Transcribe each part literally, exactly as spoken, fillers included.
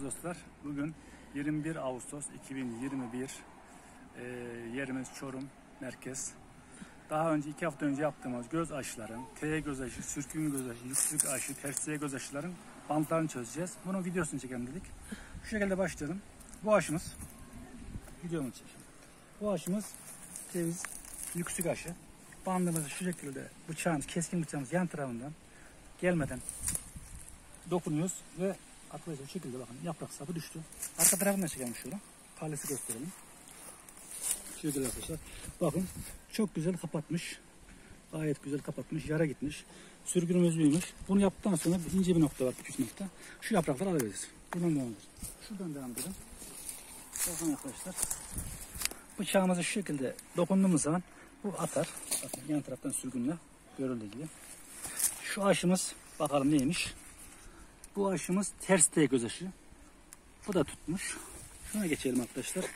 dostlar. Bugün yirmi bir Ağustos iki bin yirmi bir. E, yerimiz Çorum merkez. Daha önce iki hafta önce yaptığımız göz aşıların, T göz aşı, sürgün göz aşı, yüksük aşı, tersiye göz aşıların bantlarını çözeceğiz. Bunun videosunu çekelim dedik. Şu şekilde başlayalım. Bu aşımız, videomu çekelim. Bu aşımız ceviz yüksük aşı. Bandımızı şu şekilde bıçağımız, keskin bıçağımız yan tarafından gelmeden dokunuyoruz ve arkadaşlar bu şekilde bakın yaprak sapı düştü. Arka tarafından çekelim şöyle. Kalesi gösterelim. Şöyle arkadaşlar. Bakın çok güzel kapatmış. Gayet güzel kapatmış. Yara gitmiş. Sürgünümüz büyümüş. Bunu yaptıktan sonra ince bir nokta var. Küçük nokta. Şu yaprakları alabiliriz. Buradan devam edelim. Şuradan devam edelim. Bakın arkadaşlar. Bıçağımızı şu şekilde dokunduğumuz zaman bu atar. Bakın yan taraftan sürgünle görüldüğü gibi. Şu aşımız bakalım neymiş. Bu aşımız ters T göz aşı. Bu da tutmuş. Şuna geçelim arkadaşlar.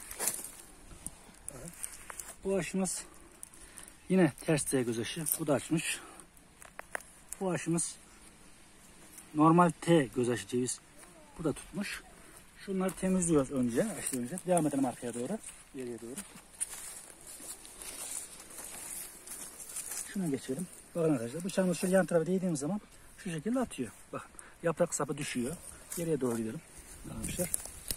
Bu aşımız yine ters T göz aşı. Bu da açmış. Bu aşımız normal T göz aşı ceviz. Bu da tutmuş. Şunları temizliyoruz önce. Aşıdan önce. Devam edelim arkaya doğru. Geriye doğru. Şuna geçelim. Bakın arkadaşlar bıçağımız şöyle yan tarafa değdiğimiz zaman şu şekilde atıyor. Bakın yaprak sapı düşüyor. Geriye doğru gidelim. Arkadaşlar.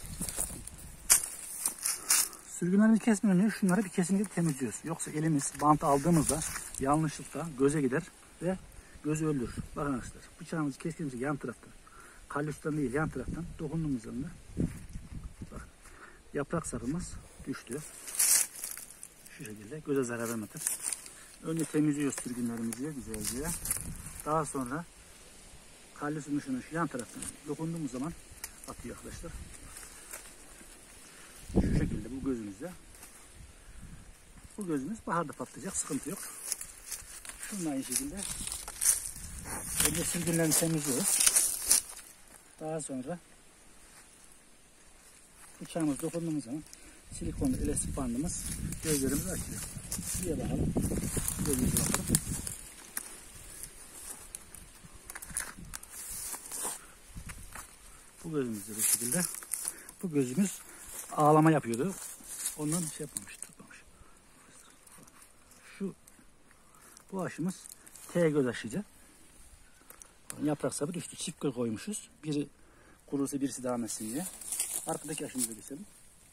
Sürgünlerimizi kesmeden önce şunları bir kesinlikle temizliyoruz. Yoksa elimiz bant aldığımızda yanlışlıkla göze gider ve gözü öldürür. Bakın arkadaşlar bıçağımızı kestiğimizde yan taraftan, kalyustan değil yan taraftan dokunduğumuz zaman bakın yaprak sapımız düştü. Şu şekilde göze zarar vermeden. Önce temizliyoruz sürgünlerimizi güzelce. Daha sonra kalyusun ışını şu yan taraftan dokunduğumuz zaman atıyor arkadaşlar. Şu şekilde bu gözümüzde. Bu gözümüz baharda patlayacak. Sıkıntı yok. Şunun aynı şekilde önce sürgünlerini temizliyoruz. Daha sonra bıçağımız dokunduğumuz zaman silikonlu elastik bandımız gözlerimizi açıyor. Şuraya bakalım. Gözümüze bakalım. Bu gözümüzde bu şekilde. Bu gözümüz ağlama yapıyordu. Ondan şey yapmamış, tutmamış. Şu bu aşımız T göz aşıcı. Yaprak sapı düştü. Çift göz koymuşuz. Biri kurursa birisi devam etsin diye. Arkadaki aşımıza geçelim.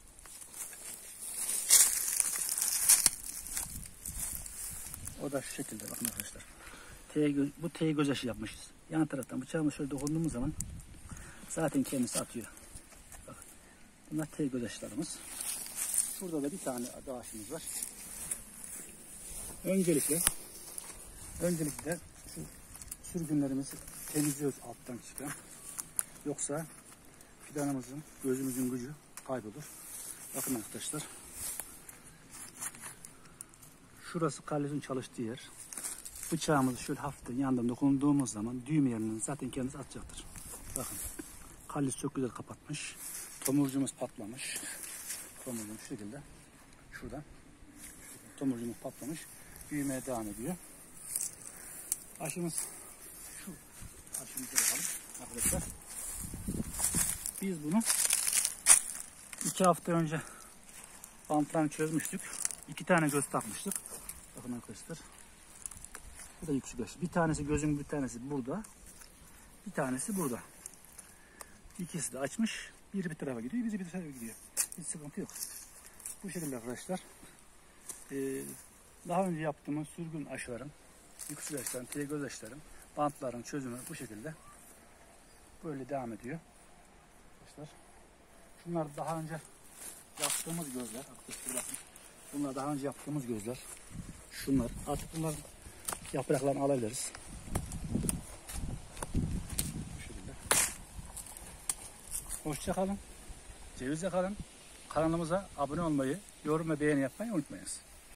O da şu şekilde bakın arkadaşlar. T göz, bu T göz aşı yapmışız. Yan taraftan bıçağımı şöyle dokunduğumuz zaman zaten kendisi atıyor. Bakın. Bunlar T göz aşılarımız. Şurada da bir tane daha aşımız var. Öncelikle öncelikle şu sürgünlerimizi temizliyoruz alttan çıkan. Yoksa fidanımızın, gözümüzün gücü kaybolur. Bakın arkadaşlar. Şurası kalyusun çalıştığı yer. Bıçağımızı şöyle hafiften yandan dokunduğumuz zaman düğme yerinden zaten kendisi atacaktır. Bakın. Kalyus çok güzel kapatmış. Tomurcuğumuz patlamış. Tomurcuğumuz şu şekilde. Şuradan. Tomurcuğumuz patlamış. Büyümeye devam ediyor. Aşımız şu. Aşımıza bakalım arkadaşlar. Biz bunu iki hafta önce bantlarını çözmüştük. İki tane göz takmıştık. Bakın arkadaşlar. Bu da yüksek aşı. Bir tanesi gözün bir tanesi burada. Bir tanesi burada. İkisi de açmış. Biri bir tarafa gidiyor, biri bir tarafa gidiyor. Hiç sıkıntı yok. Bu şekilde arkadaşlar. Ee, daha önce yaptığımız sürgün aşıların, yüksek aşıların, T göz aşıların, bantların çözümü bu şekilde. Böyle devam ediyor. Arkadaşlar. Şunlar daha önce yaptığımız gözler. Arkadaşlar bakın. Bunlar daha önce yaptığımız gözler. Şunlar. Artık bunlar yapraklarını alabiliriz. Bu şekilde. Hoşça kalın. Cevizle kalın. Kanalımıza abone olmayı, yorum ve beğeni yapmayı unutmayınız.